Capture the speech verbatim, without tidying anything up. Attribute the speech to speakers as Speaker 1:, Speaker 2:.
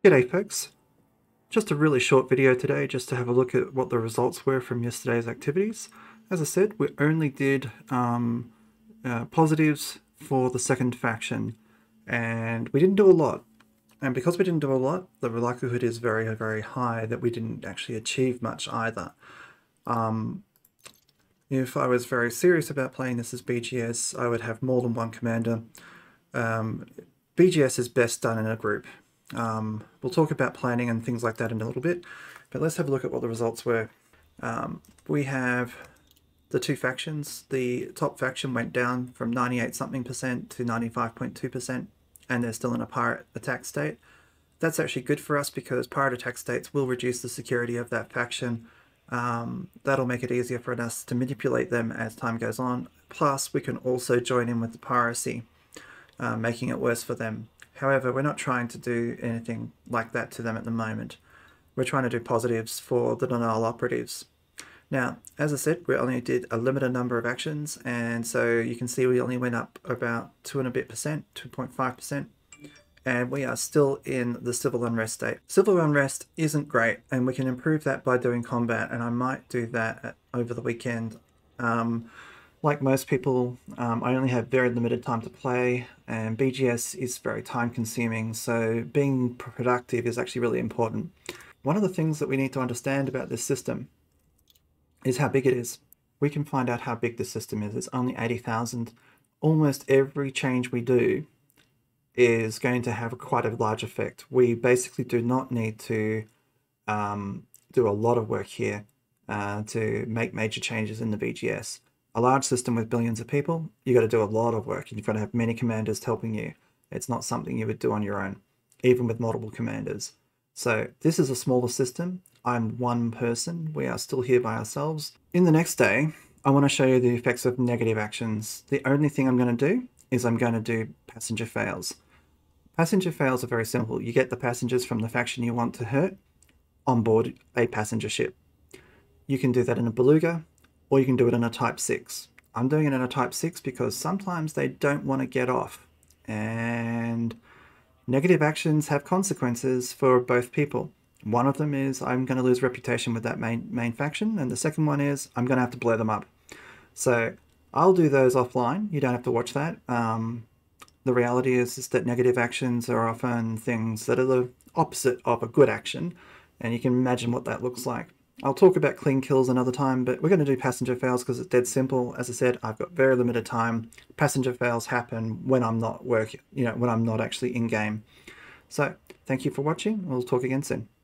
Speaker 1: G'day folks, just a really short video today just to have a look at what the results were from yesterday's activities. As I said, we only did um, uh, positives for the second faction and we didn't do a lot. And because we didn't do a lot, the likelihood is very, very high that we didn't actually achieve much either. Um, if I was very serious about playing this as B G S, I would have more than one commander. Um, B G S is best done in a group. Um, we'll talk about planning and things like that in a little bit, but let's have a look at what the results were. Um, we have the two factions. The top faction went down from ninety-eight something percent to ninety-five point two percent, and they're still in a pirate attack state. That's actually good for us because pirate attack states will reduce the security of that faction. Um, that'll make it easier for us to manipulate them as time goes on. Plus, we can also join in with the piracy, uh, making it worse for them. However, we're not trying to do anything like that to them at the moment. We're trying to do positives for the denial operatives. Now, as I said, we only did a limited number of actions, and so you can see we only went up about two and a bit percent, two point five percent, and we are still in the civil unrest state. Civil unrest isn't great, and we can improve that by doing combat, and I might do that over the weekend. Um, Like most people, um, I only have very limited time to play, and B G S is very time consuming, so being productive is actually really important. One of the things that we need to understand about this system is how big it is. We can find out how big the system is. It's only eighty thousand. Almost every change we do is going to have quite a large effect. We basically do not need to um, do a lot of work here uh, to make major changes in the B G S. A large system with billions of people, you've got to do a lot of work and you've got to have many commanders helping you. It's not something you would do on your own, even with multiple commanders. So this is a smaller system. I'm one person. We are still here by ourselves. In the next day, I want to show you the effects of negative actions. The only thing I'm going to do is I'm going to do passenger fails. Passenger fails are very simple. You get the passengers from the faction you want to hurt on board a passenger ship. You can do that in a beluga, or you can do it in a type six. I'm doing it in a type six because sometimes they don't want to get off, and negative actions have consequences for both people. One of them is I'm going to lose reputation with that main main faction, and the second one is I'm going to have to blow them up. So I'll do those offline. You don't have to watch that. Um, the reality is, is that negative actions are often things that are the opposite of a good action, and you can imagine what that looks like. I'll talk about clean kills another time, but we're going to do passenger fails because it's dead simple. As I said, I've got very limited time. Passenger fails happen when I'm not working, you know, when I'm not actually in game. So thank you for watching. We'll talk again soon.